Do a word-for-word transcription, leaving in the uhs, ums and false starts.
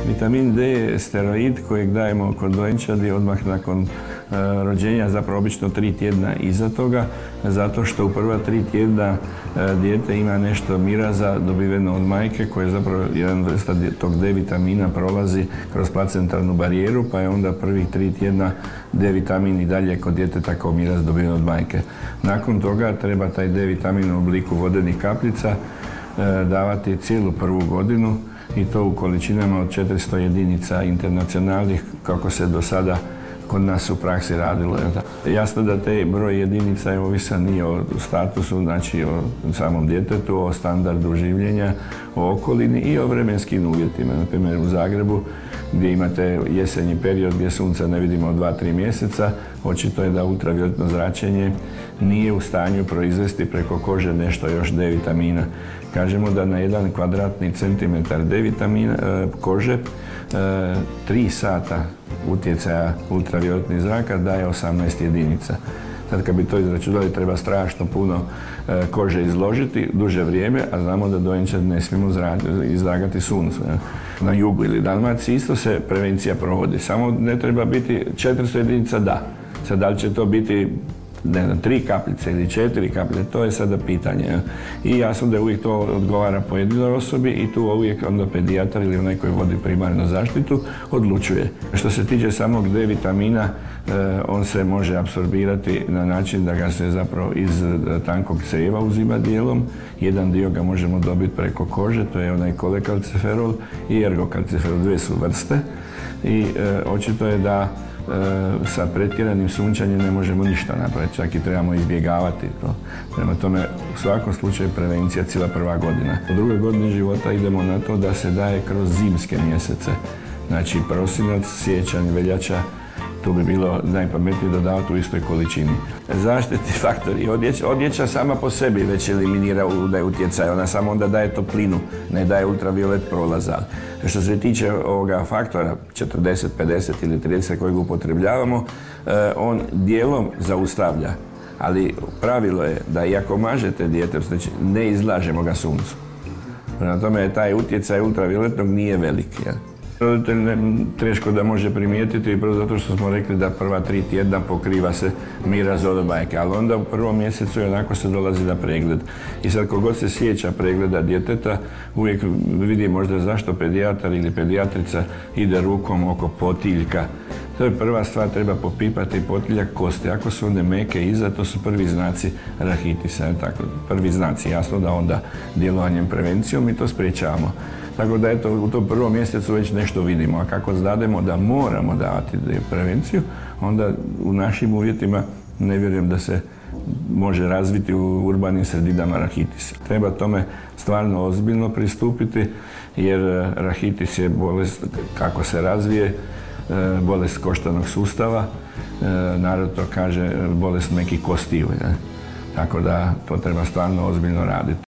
Vitamin D je steroid kojeg dajemo kod dojenčadi odmah nakon e, rođenja, zapravo obično tri tjedna iza toga, zato što u prva tri tjedna e, dijete ima nešto miraza dobiveno od majke, koje zapravo jedan vrsta tog D vitamina prolazi kroz placentarnu barijeru, pa je onda prvih tri tjedna D vitamin i dalje kod djeteta kao miraz dobiven od majke. Nakon toga treba taj D vitamin u obliku vodenih kapljica e, davati cijelu prvu godinu, i to u količinama od četiristo jedinica internacionalnih, kako se do sada kod nas u praksi radilo. Jasno da te broj jedinica je ovisan i o statusu, znači o samom djetetu, o standardu življenja, o okolini i o vremenskim uvjetima. Na primjer u Zagrebu, gdje imate jesenji period gdje sunca ne vidimo od dva do tri mjeseca, očito je da ultravioletno zračenje nije u stanju proizvesti preko kože nešto još D vitamina. Kažemo da na jedan kvadratni centimetar D vitamina e, kože e, tri sata utjecaja ultravioletnih zraka daje osamnaest jedinica. Sad kad bi to izračunali treba strašno puno e, kože izložiti duže vrijeme, a znamo da dojenčad ne smijemo izlagati suncu. Ja. Na jugu ili Dalmaciji isto se prevencija provodi, samo ne treba biti četiristo jedinica da. Sad da li će to biti ne znam, tri kapljice ili četiri kapljice, to je sada pitanje. Ja. I jasno da uvijek to odgovara pojedinoj osobi i tu uvijek onda pedijatar ili onaj koji vodi primarnu zaštitu odlučuje. Što se tiče samog D vitamina, eh, on se može apsorbirati na način da ga se zapravo iz tankog crijeva uzima dijelom. Jedan dio ga možemo dobiti preko kože, to je onaj kolekalciferol i ergokalciferol, dvije su vrste. I eh, očito je da E, sa pretjeranim sunčanjem ne možemo ništa napraviti, čak i trebamo izbjegavati to. Prema tome, u svakom slučaju prevencija cijela prva godina. U drugoj godini života idemo na to da se daje kroz zimske mjesece. Znači prosinac, siječanj, veljača, tu bi bilo najpametnije dodavati u istoj količini. Zaštitni faktori. Odjeća, odjeća sama po sebi već eliminira utjecaj, ona samo onda daje toplinu, ne daje ultraviolet prolaza. Što se tiče ovoga faktora četrdeset, pedeset ili trideset kojeg upotrebljavamo, on dijelom zaustavlja, ali pravilo je da iako mažete dijete, znači ne izlažemo ga suncu. Prema tome, taj utjecaj ultravioletnog nije veliki. Ja. Roditelj teško da može primijetiti, prvo zato što smo rekli da prva tri tjedna pokriva se miraz od majke, ali onda u prvom mjesecu onako se dolazi na pregled. I sad kogod se sjeća pregleda djeteta, uvijek vidi možda zašto pedijatar ili pedijatrica ide rukom oko potiljka. To je prva stvar, treba popipati potiljak kosti. Ako su one meke iza, to su prvi znaci rahitisa. Tako, prvi znaci, jasno da onda djelovanjem prevencijom mi to spriječavamo. Tako da eto, u tom prvom mjesecu već nešto vidimo, a kako znademo da moramo davati prevenciju, onda u našim uvjetima ne vjerujem da se može razviti u urbanim sredinama rahitis. Treba tome stvarno ozbiljno pristupiti, jer rahitis je bolest, kako se razvije, bolest koštanog sustava, narod to kaže bolest mekih kostiju. Tako da to treba stvarno ozbiljno raditi.